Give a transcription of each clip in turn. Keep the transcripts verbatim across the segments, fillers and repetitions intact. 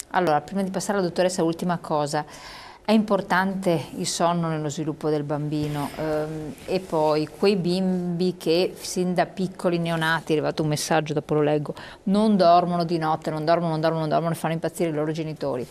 Allora, prima di passare alla dottoressa, ultima cosa. È importante il sonno nello sviluppo del bambino ehm, e poi quei bimbi che sin da piccoli neonati, è arrivato un messaggio, dopo lo leggo, non dormono di notte, non dormono, non dormono, non dormono, fanno impazzire i loro genitori.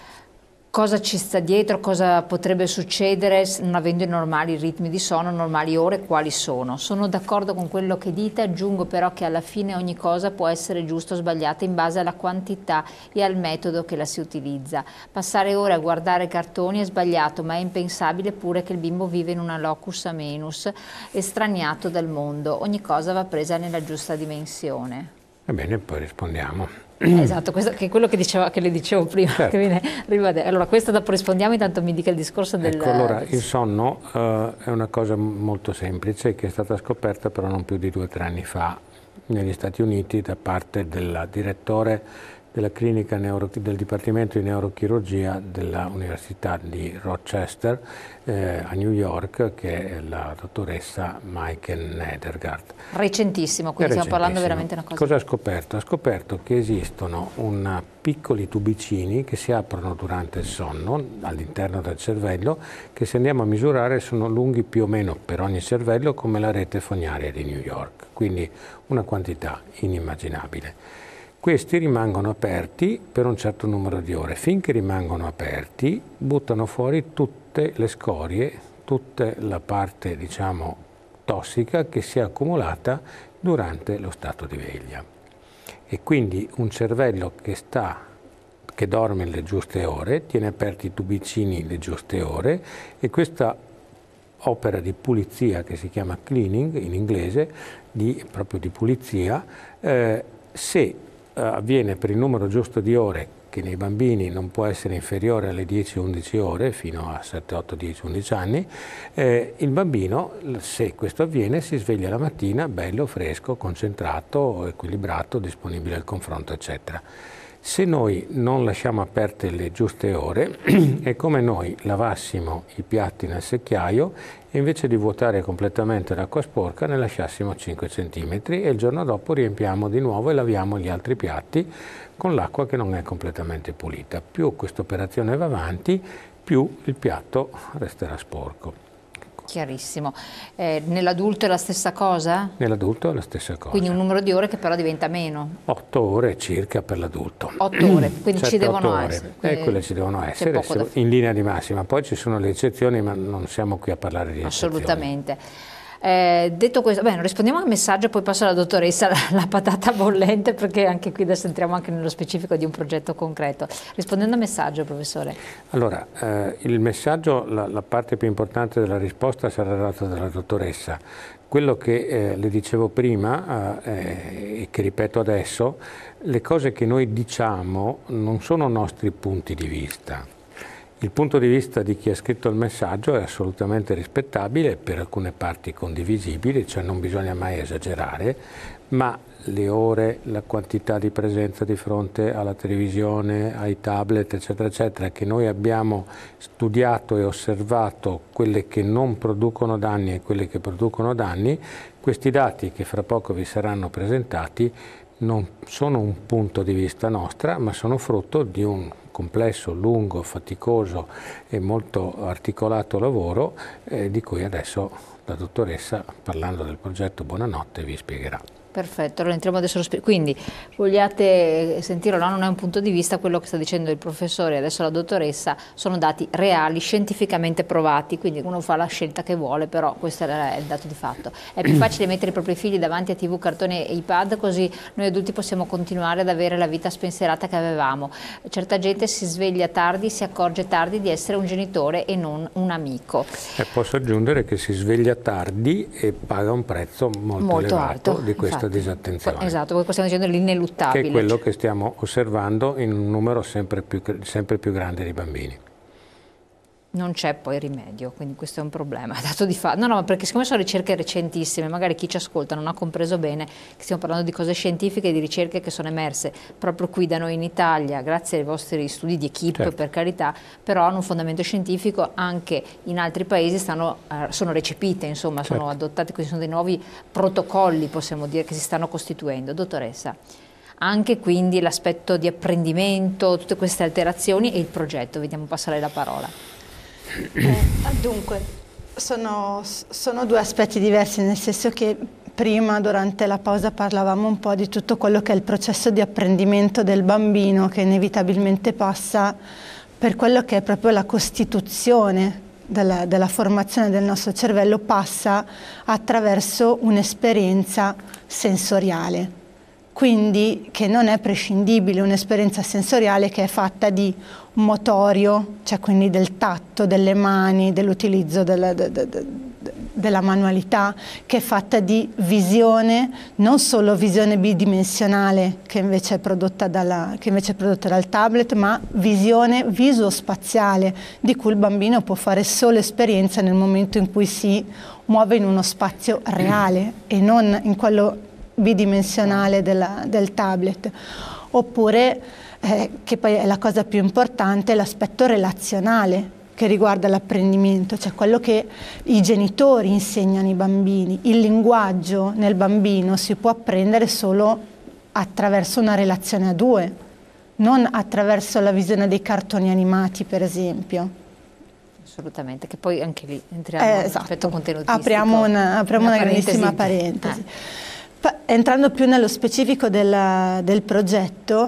Cosa ci sta dietro, cosa potrebbe succedere non avendo i normali ritmi di sonno, normali ore, quali sono? Sono d'accordo con quello che dite, aggiungo però che alla fine ogni cosa può essere giusta o sbagliata in base alla quantità e al metodo che la si utilizza. Passare ore a guardare cartoni è sbagliato, ma è impensabile pure che il bimbo vive in una locus amenus, estraniato dal mondo. Ogni cosa va presa nella giusta dimensione. Va bene, poi rispondiamo. Esatto, questo che è quello che, diceva, che le dicevo prima. Certo. Che viene, allora, questo dopo rispondiamo, intanto mi dica il discorso del... Ecco, allora, il sonno uh, è una cosa molto semplice che è stata scoperta però non più di due o tre anni fa negli Stati Uniti da parte del direttore della clinica neuro, del Dipartimento di Neurochirurgia dell'Università di Rochester eh, a New York, che è la dottoressa Maiken Nedergaard. Recentissimo, quindi stiamo parlando veramente una cosa... Cosa ha scoperto? Ha scoperto che esistono un, piccoli tubicini che si aprono durante il sonno all'interno del cervello, che se andiamo a misurare sono lunghi più o meno per ogni cervello come la rete fognaria di New York, quindi una quantità inimmaginabile. Questi rimangono aperti per un certo numero di ore. Finché rimangono aperti, buttano fuori tutte le scorie, tutta la parte, diciamo, tossica che si è accumulata durante lo stato di veglia. E quindi un cervello che, sta, che dorme le giuste ore, tiene aperti i tubicini le giuste ore, e questa opera di pulizia, che si chiama cleaning in inglese, di, proprio di pulizia, eh, se avviene per il numero giusto di ore, che nei bambini non può essere inferiore alle dieci undici ore, fino a sette otto dieci undici anni, eh, il bambino, se questo avviene, si sveglia la mattina bello, fresco, concentrato, equilibrato, disponibile al confronto, eccetera. Se noi non lasciamo aperte le giuste ore, è come noi lavassimo i piatti nel secchiaio e invece di vuotare completamente l'acqua sporca ne lasciassimo cinque centimetri e il giorno dopo riempiamo di nuovo e laviamo gli altri piatti con l'acqua che non è completamente pulita. Più questa operazione va avanti, più il piatto resterà sporco. Chiarissimo. Eh, nell'adulto è la stessa cosa? Nell'adulto è la stessa cosa. Quindi un numero di ore che però diventa meno? Otto ore circa per l'adulto. Otto ore, quindi ci devono ore. essere. E quelle ci devono essere in linea di massima. Poi ci sono le eccezioni, ma non siamo qui a parlare di eccezioni. Assolutamente. Eh, detto questo, bene, rispondiamo al messaggio, poi passo alla dottoressa la, la patata bollente, perché anche qui adesso entriamo anche nello specifico di un progetto concreto. Rispondendo al messaggio, professore. Allora, eh, il messaggio, la, la parte più importante della risposta sarà data dalla dottoressa. Quello che eh, le dicevo prima eh, e che ripeto adesso, le cose che noi diciamo non sono nostri punti di vista. Il punto di vista di chi ha scritto il messaggio è assolutamente rispettabile, per alcune parti condivisibili, cioè non bisogna mai esagerare, ma le ore, la quantità di presenza di fronte alla televisione, ai tablet, eccetera, eccetera, che noi abbiamo studiato e osservato, quelle che non producono danni e quelle che producono danni, questi dati che fra poco vi saranno presentati non sono un punto di vista nostra, ma sono frutto di un complesso, lungo, faticoso e molto articolato lavoro eh, di cui adesso la dottoressa, parlando del progetto Buonanotte, vi spiegherà. Perfetto, allora entriamo adesso allo specifico. Quindi vogliate sentirlo, no? Non è un punto di vista, quello che sta dicendo il professore e adesso la dottoressa sono dati reali, scientificamente provati, quindi uno fa la scelta che vuole, però questo è il dato di fatto. È più facile mettere i propri figli davanti a tivù, cartone e iPad, così noi adulti possiamo continuare ad avere la vita spensierata che avevamo. Certa gente si sveglia tardi, si accorge tardi di essere un genitore e non un amico. E posso aggiungere che si sveglia tardi e paga un prezzo molto, molto elevato alto di questa infatti, disattenzione. Esatto, voi stiamo dicendo l'ineluttabile. Che è quello che stiamo osservando in un numero sempre più, sempre più grande di bambini. Non c'è poi rimedio, quindi questo è un problema, dato di fatto. No, no, perché siccome sono ricerche recentissime, magari chi ci ascolta non ha compreso bene che stiamo parlando di cose scientifiche e di ricerche che sono emerse proprio qui da noi in Italia, grazie ai vostri studi di equipe, certo, per carità, però hanno un fondamento scientifico, anche in altri paesi stanno, eh, sono recepite, insomma, certo, sono adottate, quindi sono dei nuovi protocolli, possiamo dire, che si stanno costituendo. Dottoressa, anche quindi l'aspetto di apprendimento, tutte queste alterazioni e il progetto. Vediamo passare la parola. Eh, dunque, sono, sono due aspetti diversi, nel senso che prima, durante la pausa, parlavamo un po' di tutto quello che è il processo di apprendimento del bambino, che inevitabilmente passa per quello che è proprio la costituzione della, della formazione del nostro cervello, passa attraverso un'esperienza sensoriale. Quindi che non è prescindibile, un'esperienza sensoriale che è fatta di motorio, cioè quindi del tatto, delle mani, dell'utilizzo della, de, de, de, della manualità, che è fatta di visione, non solo visione bidimensionale che invece è prodotta, dalla, che invece è prodotta dal tablet, ma visione viso-spaziale, di cui il bambino può fare solo esperienza nel momento in cui si muove in uno spazio reale e non in quello bidimensionale della, del tablet. Oppure, eh, che poi è la cosa più importante, l'aspetto relazionale che riguarda l'apprendimento, cioè quello che i genitori insegnano ai bambini. Il linguaggio nel bambino si può apprendere solo attraverso una relazione a due, non attraverso la visione dei cartoni animati, per esempio. Assolutamente, che poi anche lì entriamo eh, nell'aspetto esatto. contenutistico. Apriamo una, apriamo una, una grandissima parentesi. Eh. Entrando più nello specifico del, del progetto,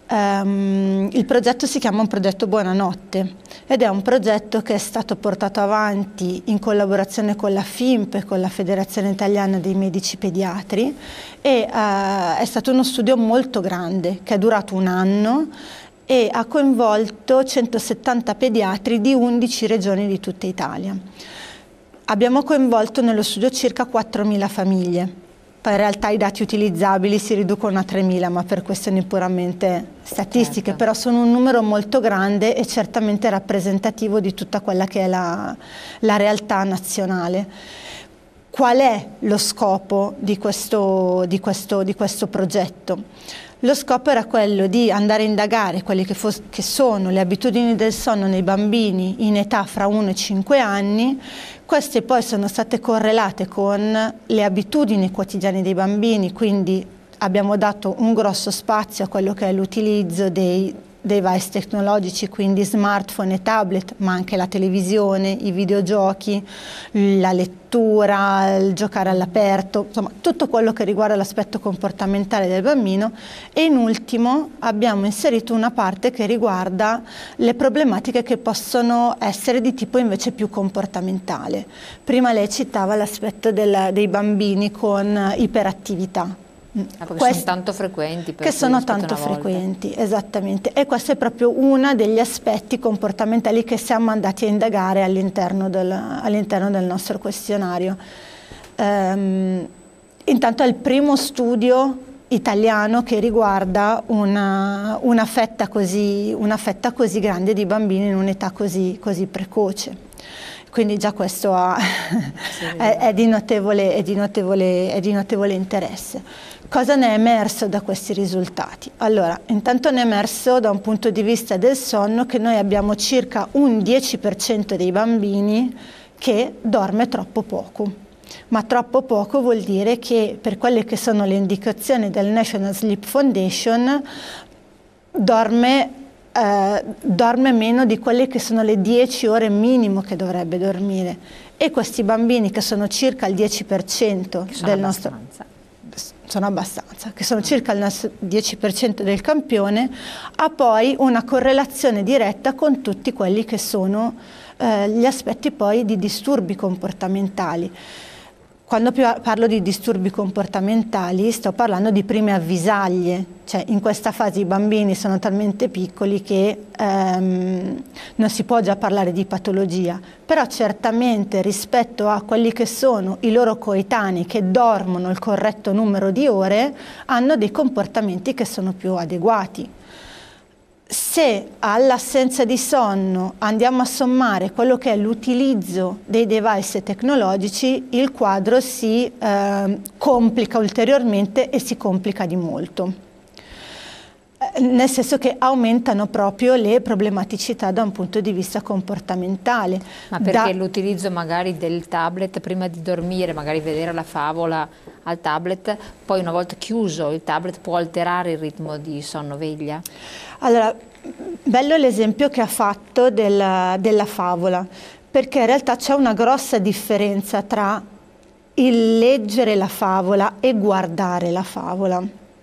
um, il progetto si chiama un progetto Buonanotte ed è un progetto che è stato portato avanti in collaborazione con la F I M P, con la Federazione Italiana dei Medici Pediatri, e uh, è stato uno studio molto grande che è durato un anno e ha coinvolto centosettanta pediatri di undici regioni di tutta Italia. Abbiamo coinvolto nello studio circa quattromila famiglie. Poi in realtà i dati utilizzabili si riducono a tremila, ma per questioni puramente statistiche, certo. Però sono un numero molto grande e certamente rappresentativo di tutta quella che è la, la realtà nazionale. Qual è lo scopo di questo, di questo, di questo progetto? Lo scopo era quello di andare a indagare quelle che, che sono le abitudini del sonno nei bambini in età fra uno e cinque anni. Queste poi sono state correlate con le abitudini quotidiane dei bambini, quindi abbiamo dato un grosso spazio a quello che è l'utilizzo dei device tecnologici, quindi smartphone e tablet, ma anche la televisione, i videogiochi, la lettura, il giocare all'aperto, insomma tutto quello che riguarda l'aspetto comportamentale del bambino. E in ultimo abbiamo inserito una parte che riguarda le problematiche che possono essere di tipo invece più comportamentale. Prima lei citava l'aspetto dei bambini con iperattività. Ah, perché sono tanto frequenti. Per che sono tanto frequenti, esattamente. E questo è proprio uno degli aspetti comportamentali che siamo andati a indagare all'interno del, all'interno del nostro questionario. Um, intanto è il primo studio italiano che riguarda una, una, fetta così, una fetta così grande di bambini in un'età così, così precoce. Quindi già questo ha, sì, è, è, di notevole, è, di notevole, è di notevole interesse. Cosa ne è emerso da questi risultati? Allora, intanto ne è emerso da un punto di vista del sonno che noi abbiamo circa un dieci per cento dei bambini che dorme troppo poco. Ma troppo poco vuol dire che per quelle che sono le indicazioni del National Sleep Foundation dorme Eh, dorme meno di quelle che sono le dieci ore minimo che dovrebbe dormire, e questi bambini, che sono circa il dieci per cento del nostro, sono abbastanza, che sono circa il dieci per cento del campione, ha poi una correlazione diretta con tutti quelli che sono eh, gli aspetti poi di disturbi comportamentali. Quando parlo di disturbi comportamentali sto parlando di prime avvisaglie, cioè in questa fase i bambini sono talmente piccoli che ehm, non si può già parlare di patologia, però certamente rispetto a quelli che sono i loro coetanei che dormono il corretto numero di ore hanno dei comportamenti che sono più adeguati. Se all'assenza di sonno andiamo a sommare quello che è l'utilizzo dei device tecnologici, il quadro si eh, complica ulteriormente e si complica di molto. nel senso che aumentano proprio le problematicità da un punto di vista comportamentale. Ma perché da... l'utilizzo magari del tablet prima di dormire, magari vedere la favola al tablet, poi una volta chiuso il tablet può alterare il ritmo di sonno-veglia? Allora, bello l'esempio che ha fatto della, della favola, perché in realtà c'è una grossa differenza tra il leggere la favola e guardare la favola.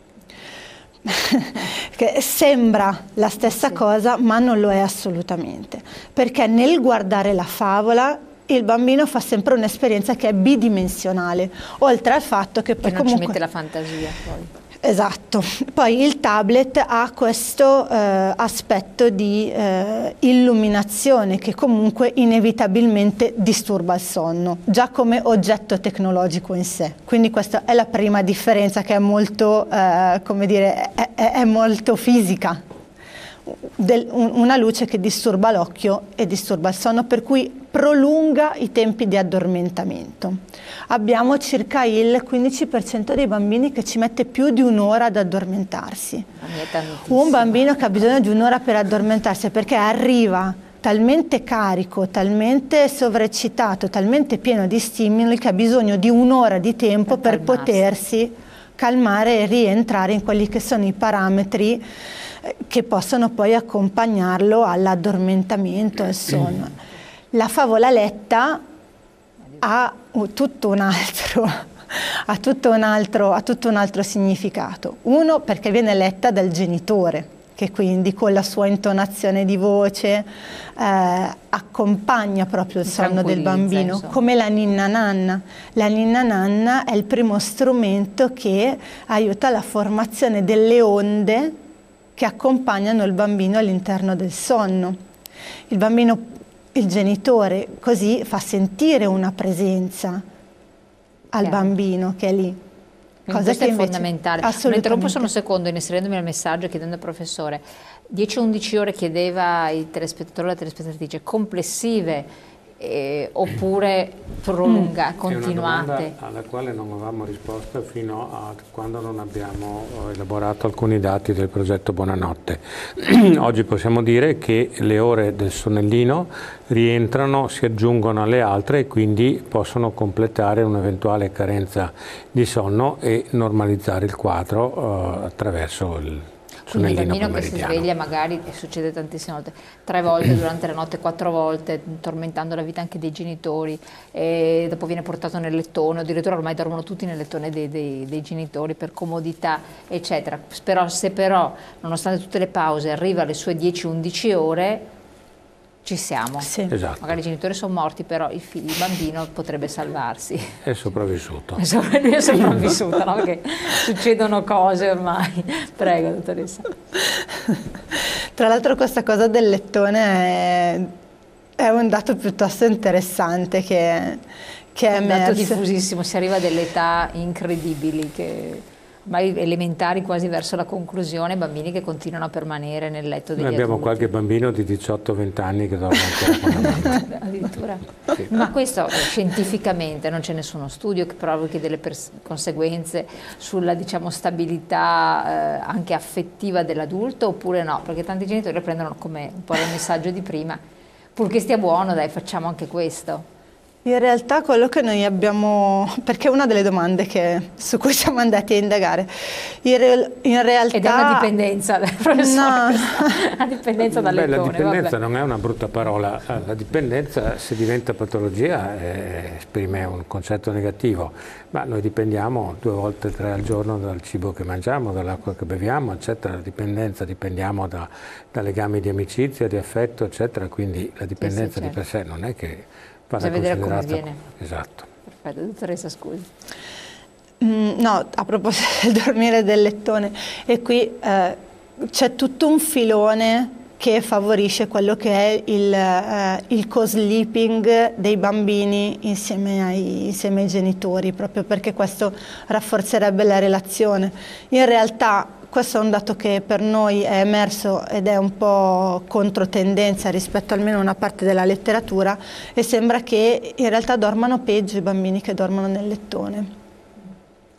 Che sembra la stessa sì. cosa, ma non lo è assolutamente, perché nel guardare la favola il bambino fa sempre un'esperienza che è bidimensionale, oltre al fatto che poi che non comunque... ci mette la fantasia poi. Esatto, poi il tablet ha questo eh, aspetto di eh, illuminazione che comunque inevitabilmente disturba il sonno, già come oggetto tecnologico in sé, quindi questa è la prima differenza, che è molto, eh, come dire, è, è molto fisica. Del, un, una luce che disturba l'occhio e disturba il sonno, per cui prolunga i tempi di addormentamento. Abbiamo circa il quindici per cento dei bambini che ci mette più di un'ora ad addormentarsi. Un bambino che ha bisogno di un'ora per addormentarsi perché arriva talmente carico, talmente sovraccitato, talmente pieno di stimoli che ha bisogno di un'ora di tempo per, per potersi calmare e rientrare in quelli che sono i parametri che possono poi accompagnarlo all'addormentamento e al sonno. La favola letta ha tutto un altro, ha tutto un altro, ha tutto un altro significato. Uno, perché viene letta dal genitore, che quindi con la sua intonazione di voce eh, accompagna proprio il sonno del bambino, insomma. Come la ninna nanna. La ninna nanna è il primo strumento che aiuta la formazione delle onde che accompagnano il bambino all'interno del sonno. Il bambino, il genitore così fa sentire una presenza al Chiaro. bambino che è lì. Cosa questo che è fondamentale. Mi interrompo solo un secondo inserendomi nel messaggio, chiedendo al professore, dieci undici ore chiedeva il telespettatore o la telespettatrice, complessive eh, oppure prolunga, mm. continuate? È una domanda alla quale non avevamo risposta fino a quando non abbiamo elaborato alcuni dati del progetto Buonanotte. Oggi possiamo dire che le ore del sonnellino rientrano, si aggiungono alle altre e quindi possono completare un'eventuale carenza di sonno e normalizzare il quadro uh, attraverso il Quindi il bambino che si sveglia magari, e succede tantissime volte, tre volte durante la notte, quattro volte, tormentando la vita anche dei genitori, e dopo viene portato nel lettone, addirittura ormai dormono tutti nel lettone dei, dei, dei genitori per comodità, eccetera. Però, se però, nonostante tutte le pause, arriva alle sue dieci undici ore, ci siamo. Sì. Esatto. Magari i genitori sono morti, però il, figlio, il bambino potrebbe salvarsi. È sopravvissuto. Lui è sopravvissuto, no? Perché succedono cose ormai. Prego, dottoressa. Tra l'altro questa cosa del lettone è, è un dato piuttosto interessante che, che è, è un dato diffusissimo, si arriva a delle età incredibili che... ormai elementari, quasi verso la conclusione, bambini che continuano a permanere nel letto degli Noi abbiamo adulti. Qualche bambino di diciotto venti anni che dorme ancora con la mamma. Addirittura. Sì. Ma questo scientificamente non c'è nessuno studio che provochi delle conseguenze sulla, diciamo, stabilità eh, anche affettiva dell'adulto, oppure no? Perché tanti genitori prendono come un po' il messaggio di prima, purché stia buono, dai, facciamo anche questo. In realtà quello che noi abbiamo, perché è una delle domande che, su cui siamo andati a indagare, in, re, in realtà... Ed è una dipendenza, professore, no. Una dipendenza dal Beh, lettone. La dipendenza vabbè. non è una brutta parola, la dipendenza se diventa patologia eh, esprime un concetto negativo, ma noi dipendiamo due volte tre al giorno dal cibo che mangiamo, dall'acqua che beviamo, eccetera. La dipendenza dipendiamo da, da legami di amicizia, di affetto, eccetera, quindi la dipendenza sì, sì, certo. di per sé non è che... Bisogna vedere come viene. Esatto. Perfetto, dottoressa, scusi. Mm, no, a proposito del dormire del lettone, e qui eh, c'è tutto un filone che favorisce quello che è il, eh, il co-sleeping dei bambini insieme ai, insieme ai genitori, proprio perché questo rafforzerebbe la relazione. In realtà questo è un dato che per noi è emerso ed è un po' controtendenza rispetto almeno a una parte della letteratura, e sembra che in realtà dormano peggio i bambini che dormono nel lettone.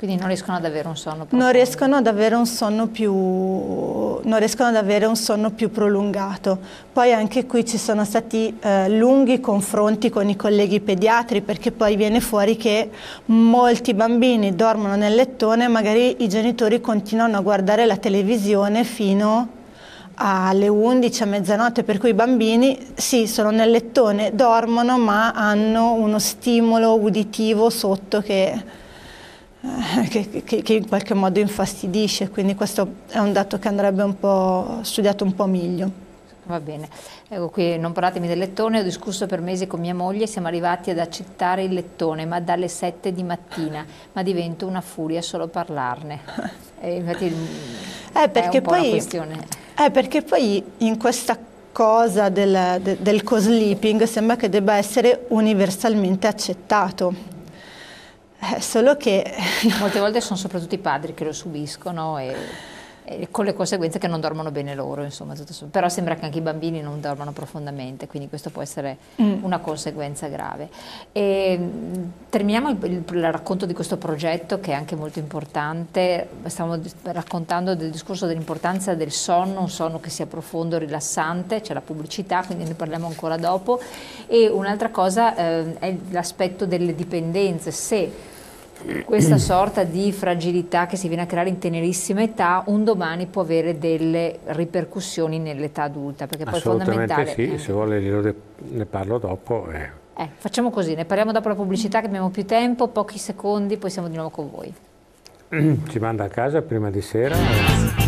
Quindi non riescono ad avere un sonno profondo. Non riescono ad avere un sonno più, non riescono ad avere un sonno più prolungato. Poi anche qui ci sono stati eh, lunghi confronti con i colleghi pediatri, perché poi viene fuori che molti bambini dormono nel lettone e magari i genitori continuano a guardare la televisione fino alle undici, a mezzanotte, per cui i bambini sì, sono nel lettone, dormono, ma hanno uno stimolo uditivo sotto che Che, che, che in qualche modo infastidisce, quindi questo è un dato che andrebbe un po' studiato un po' meglio. Va bene, ecco qui, non parlatemi del lettone, ho discusso per mesi con mia moglie, siamo arrivati ad accettare il lettone, ma dalle sette di mattina, ma divento una furia solo parlarne. E infatti eh, perché è un po' poi, una questione. Eh, perché poi in questa cosa del, de, del co-sleeping sembra che debba essere universalmente accettato. Eh, solo che molte volte sono soprattutto i padri che lo subiscono e, e con le conseguenze che non dormono bene loro, insomma, tutto, però sembra che anche i bambini non dormano profondamente, quindi questo può essere mm. una conseguenza grave. E, terminiamo il, il, il racconto di questo progetto, che è anche molto importante. Stiamo raccontando del discorso dell'importanza del sonno, un sonno che sia profondo, rilassante, c'è la pubblicità, quindi ne parliamo ancora dopo. E un'altra cosa eh, è l'aspetto delle dipendenze. Se questa sorta di fragilità che si viene a creare in tenerissima età un domani può avere delle ripercussioni nell'età adulta, perché poi è fondamentale. Sì, eh. se vuole ne parlo dopo. Eh. Eh, facciamo così, ne parliamo dopo la pubblicità, che abbiamo più tempo, pochi secondi, poi siamo di nuovo con voi. Ci manda a casa prima di sera.